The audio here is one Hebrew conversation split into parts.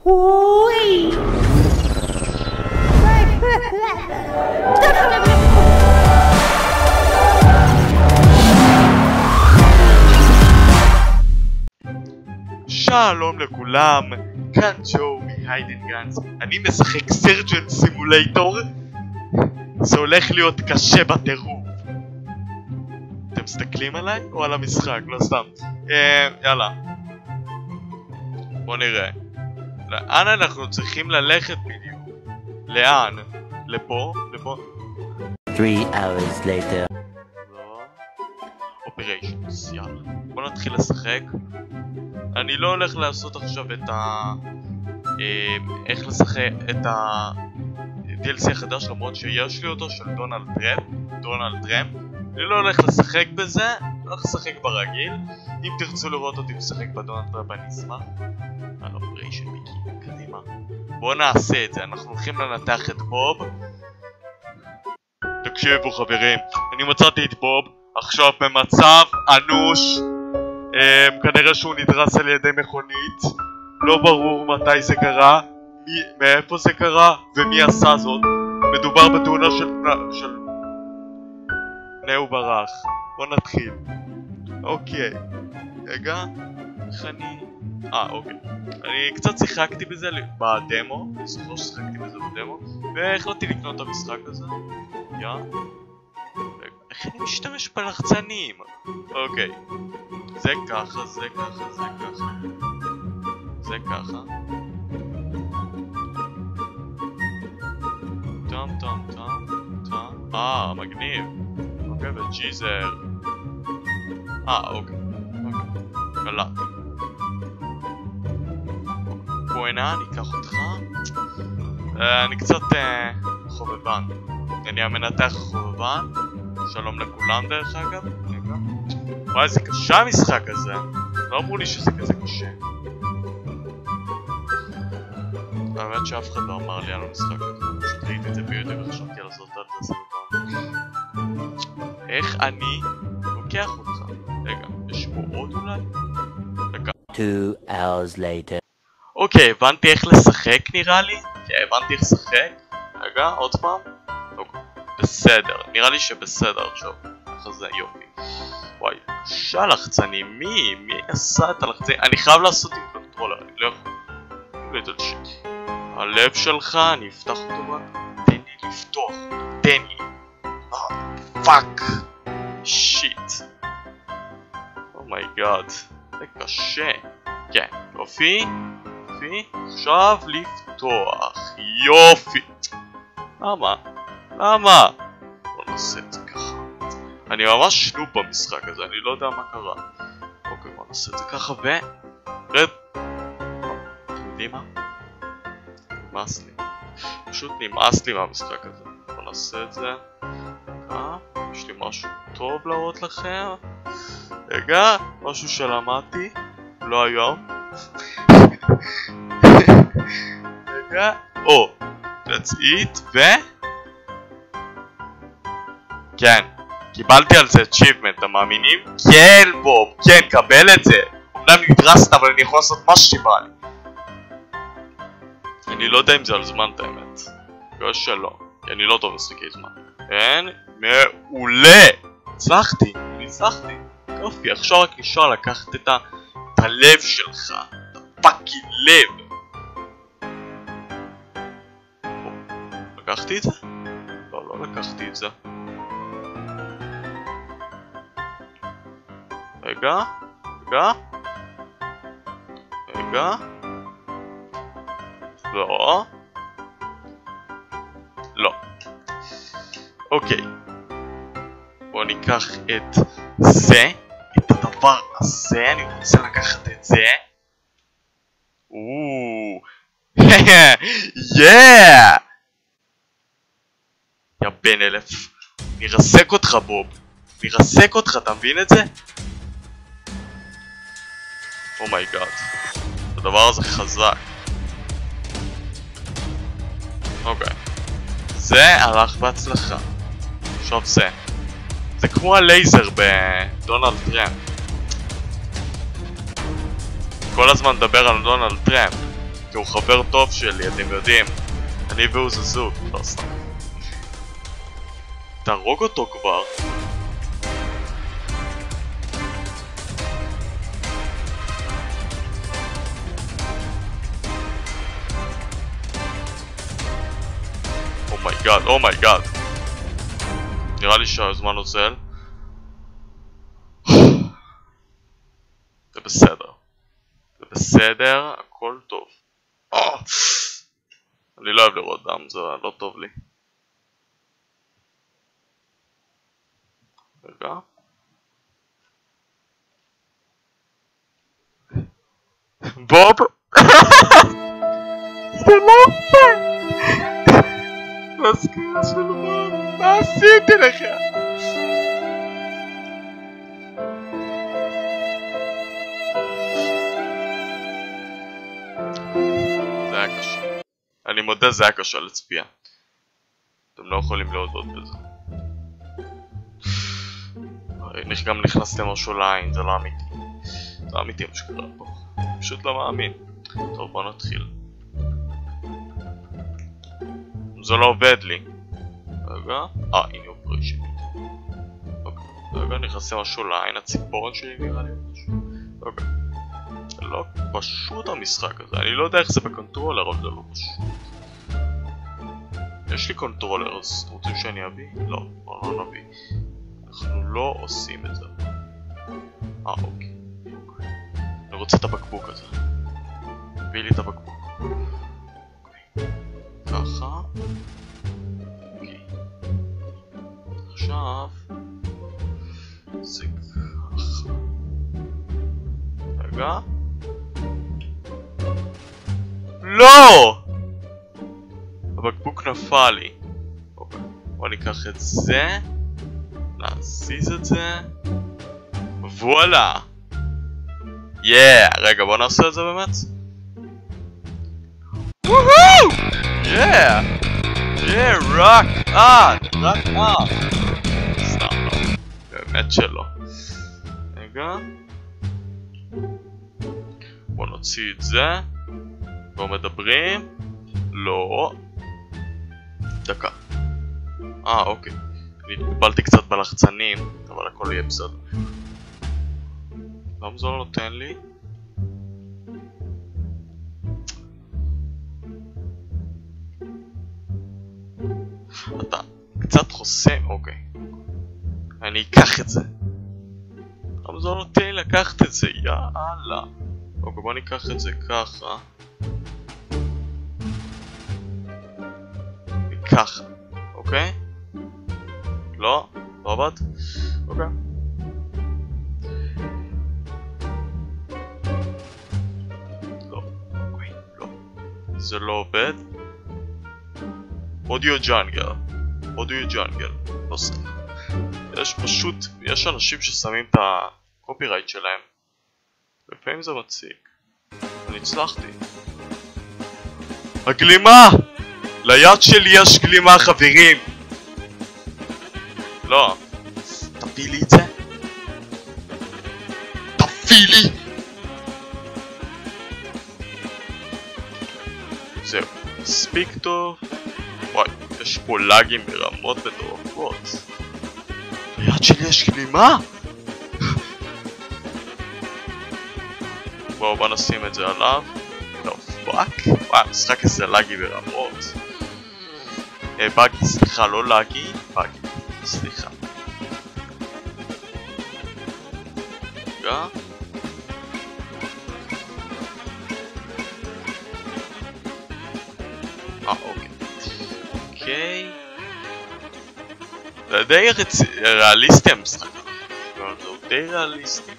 אוי! שלום לכולם, כאן ג'ו מהיידן גאנס. אני משחק סרג'נט סימולטור. זה הולך להיות קשה בטירוף. אתם מסתכלים עליי או על המשחק? לא סתם. יאללה, בוא נראה לאן אנחנו צריכים ללכת בדיוק. לאן? לפה? לפה? 3 hours later. אופריישנס, יאללה, בוא נתחיל לשחק. אני לא הולך לעשות עכשיו את איך לשחק את ה-DLC החדש, למרות שיש לי אותו, של דונלד טראמפ. אני לא הולך לשחק בזה, אני הולך לשחק ברגיל. אם תרצו לראות אותי משחק בדונלד טראמפ אני אשמח. על אופריישן מיקי, קדימה. בואו נעשה את זה, אנחנו הולכים לנתח את בוב. תקשיבו חברים, אני מצאתי את בוב עכשיו במצב אנוש. כנראה שהוא נדרס על ידי מכונית. לא ברור מתי זה קרה, מאיפה זה קרה ומי עשה זאת. מדובר בתאונה של פנה וברח. בוא נתחיל. אוקיי, רגע, איך אני... אוקיי, אני קצת שיחקתי בזה בדמו. אני זוכר ששיחקתי בזה בדמו והחלטתי לקנות את המשחק הזה. איך אני משתמש בלחצנים? אוקיי, זה ככה, זה ככה, זה ככה, זה ככה. טום טום טום טום. מגניב. אוקיי, וג'יזר. אוקיי, קלטתי. בוא הנה, אני אקח אותך. אני קצת חובבן. אני המנתח חובבן. שלום לכולם דרך אגב. וואי, זה קשה המשחק הזה. לא אמרו לי שזה כזה קשה. האמת שאף אחד לא אמר לי על המשחק הזה. פשוט ראיתי את זה ביוטיוב וחשבתי לעשות את זה פעם. איך אני לוקח אותך? רגע, יש פה עוד אולי? רגע. 2 hours later. אוקיי, הבנתי איך לשחק נראה לי. כן, הבנתי איך לשחק. רגע, עוד פעם. בסדר, נראה לי שבסדר עכשיו. ככה זה יופי. וואי, קשה לחצנים. מי עשה את הלחצנים? אני חייב לעשות עם קונטרולר, אני לא יכול. ליטל שיט. הלב שלך, אני אפתח אותו רק. תן לי לפתוח אותו, תן לי. פאק. שיט. אומייגאד. זה קשה. כן, יופי. יופי. עכשיו לפתוח. יופי. למה? למה? בוא נעשה את זה ככה. אני ממש שנוב במשחק הזה, אני לא יודע מה קרה. אוקיי, בוא נעשה את זה ככה ו... רד. אתם יודעים מה? נמאס לי. פשוט נמאס לי מהמשחק הזה. בוא נעשה את זה. יש לי משהו טוב להראות לכם. רגע, משהו שלמדתי. לא היום. רגע. That's it, ו... כן, קיבלתי על זה achievement, אתם מאמינים? כן בוב, כן, קבל את זה. אומנם נדרסת, אבל אני יכול לעשות מה שבא לי. אני לא יודע אם זה על זמן את האמת. לא שלא, כי אני לא טוב לסליקי זמן. כן, מעולה. הצלחתי, אני הצלחתי. יופי, עכשיו רק נשאר לקחת את הלב שלך. את הפאקינג לב. לקחתי את זה? לא, לא לקחתי את זה. רגע, רגע, רגע, לא, לא. אוקיי, בואו ניקח את זה, את הדבר הזה, אני רוצה לקחת את זה. יאה! יא בן אלף, נרסק אותך בוב, נרסק אותך, אתה מבין את זה? אומייגאד, הדבר הזה חזק. אוקיי, זה הלך בהצלחה. עכשיו זה כמו הלייזר בדונלד טראמפ. כל הזמן מדבר על דונלד טראמפ. כי הוא חבר טוב שלי, אתם יודעים. אני והוא זה זוג, לא סתם. תהרוג אותו כבר. אומייגאד, אומייגאד. נראה לי שהזמן עוזל. זה בסדר. זה בסדר, הכל טוב. אני לא אוהב לראות דם, זה לא טוב לי. רגע. בוב! זה לא פה! מזכירה של בוב! מה עשיתי לך? זה היה קשה. אני מודה, זה היה קשה לצפייה. אתם לא יכולים להודות בזה. גם נכנסתם משהו לעין, זה לא אמיתי. זה לא אמיתי מה שקרה פה. פשוט לא מאמין. טוב, בוא נתחיל. זה לא עובד לי. רגע. הנה הוא פרישי. רגע, נכנסתם משהו לעין, הציפורן שלי נראה לי משהו. רגע. זה לא פשוט המשחק הזה. אני לא יודע איך זה בקונטרולר, אבל זה לא פשוט. יש לי קונטרולר, אז אתם רוצים שאני אביא? לא, לא נביא. אנחנו לא עושים את זה. אוקיי. אני רוצה את הבקבוק הזה. תביא לי את הבקבוק. אוקיי. ככה. אוקיי. עכשיו. זה ככה. רגע. לא! הבקבוק נפל לי. אוקיי. בוא ניקח את זה. נעזיז את זה. וואלה. רגע, בוא נעשה את זה באמת. וואו! רק רק סתם לא. באמת שלא. רגע. בוא נוציא את זה. בוא מדברים. לא. דקה. אוקיי. אני התבלתי קצת בלחצנים, אבל הכל יהיה בסדר. למה זה לא נותן לי? אתה קצת חוסם, אוקיי. אני אקח את זה. למה זה לא נותן לי לקחת את זה? יאללה. אוקיי, בוא ניקח את זה ככה. וככה, אוקיי? לא? לא עבד? אוקיי. לא, אוקיי, לא. זה לא עובד. אודיו ג'אנגל. אודיו ג'אנגל. לא סתם. יש אנשים ששמים את הקופירייט שלהם. לפעמים זה מציק. אני הצלחתי. הגלימה! ליד שלי יש גלימה, חברים! לא. תביא לי את זה. תביא לי! זהו. מספיק טוב. וואי, יש פה לגים ברמות מטורפות. ליד שלי יש גלימה? בוא נשים את זה עליו. לא, פאק. וואי, המשחק הזה לגי ברמות. בגי, סליחה, לא לגי. בגי. סליחה. רגע. אוקיי. אוקיי. זה די ריאליסטי המשחק. זה די ריאליסטי.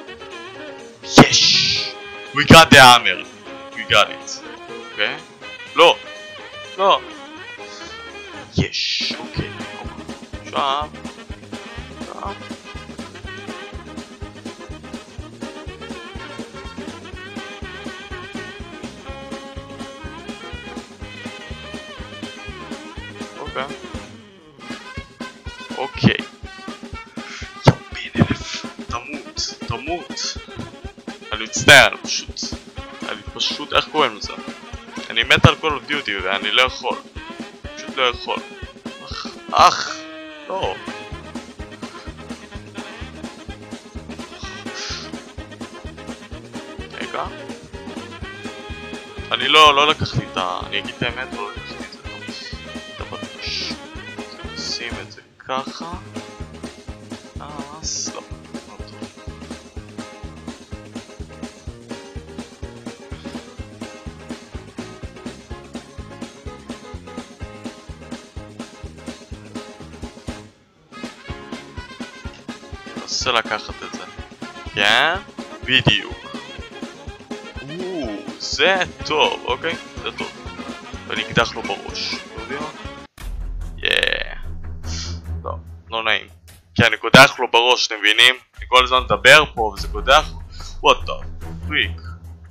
יש! We got the hammer. We got it. אוקיי? לא! לא! יש! אוקיי. עכשיו. אוקיי. אוקיי. יבין אלף. תמות. אני מצטער, אני פשוט... איך קוראים לזה? אני מת על Call of Duty ואני לא יכול. פשוט לא יכול. אך, לא. רגע. אני לא לקחתי את ה... אני אגיד את האמת, לא לקחתי את זה טוב. אתה בטוש. נשים את זה ככה. אז לא. ננסה לקחת את זה. כן? בדיוק. זה טוב, אוקיי? זה טוב. ונקדח לו בראש. לא, לא נעים. כי אני קודח לו בראש, אתם מבינים? אני כל הזמן מדבר פה וזה קודח. What the freak.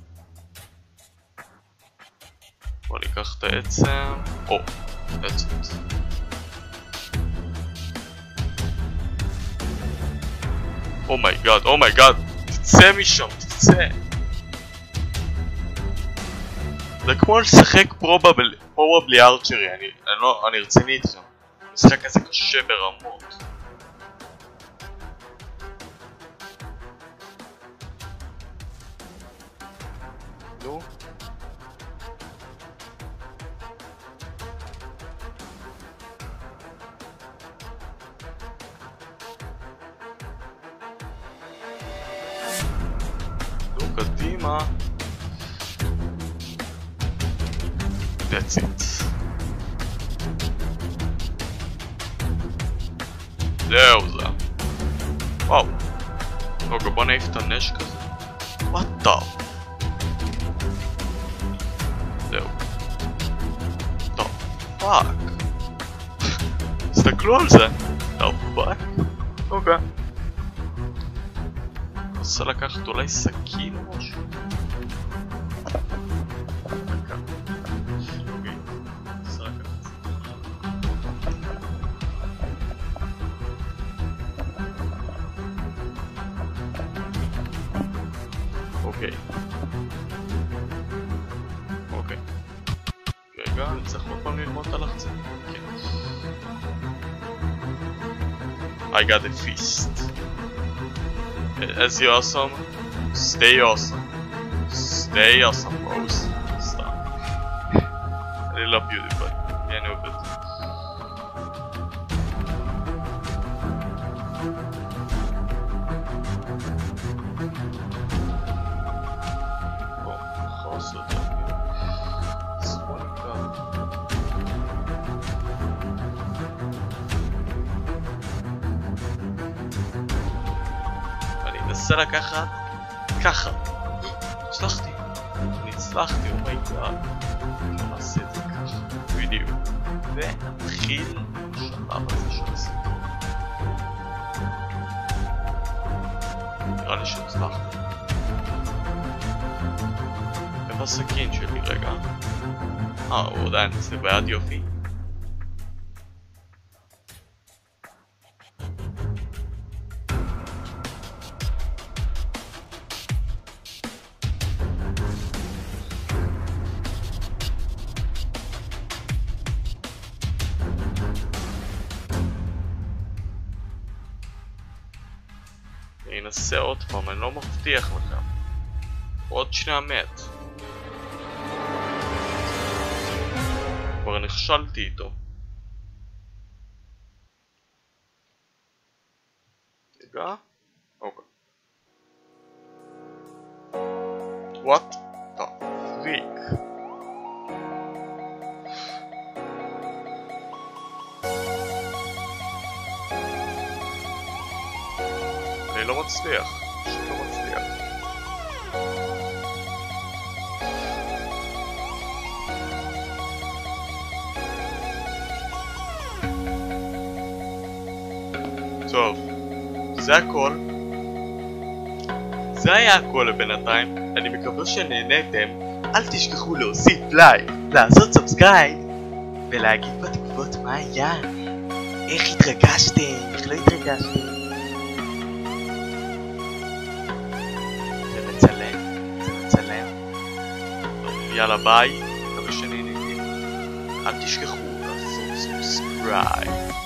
בוא ניקח את העצם. או, עצם. אומייגאד, אומייגאד. תצא משם, תצא. זה כמו לשחק פרובה בלי ארצ'רי, אני רציני איתכם. משחק כזה קשה ברמות. נו? נו, קדימה. That's it. זהו זה. וואו. רגע, בוא נעיף את הנשק הזה. What the? זהו. טוב, פאק. תסתכלו על זה. טוב, פאק. אוקיי. ננסה לקחת אולי סכין או משהו. אוקיי. רגע, אני צריך עוד פעם ללמוד את הלחצה. כן. I got a feast. As you awesome, stay awesome. Stay awesome, bros. Stop. I love you, but yeah, no good. ננסה לקחת ככה. הצלחתי. אני הצלחתי, אומייגאד. נעשה את זה ככה. בדיוק. ונתחיל בשלב הזה של הסיפור. נראה לי שהצלחתי. איפה הסכין שלי? רגע. הוא עדיין אצלי ביד, יופי. אני אנסה עוד פעם, אני לא מבטיח לכם. עוד שנייה מת. כבר נכשלתי איתו. רגע. אוקיי. What the freak? אני לא מצליח, פשוט לא מצליח. טוב, זה הכל. זה היה הכל לבינתיים. אני מקווה שנהנתם. אל תשכחו להוסיף לייק, לעשות סאבסקרייב ולהגיד בתגובות מה היה, איך התרגשתם, איך לא התרגשתם. זה מצלם. טוב, יאללה ביי. מקווה שנהניתם. אל תשכחו לעשות סאבסקרייב.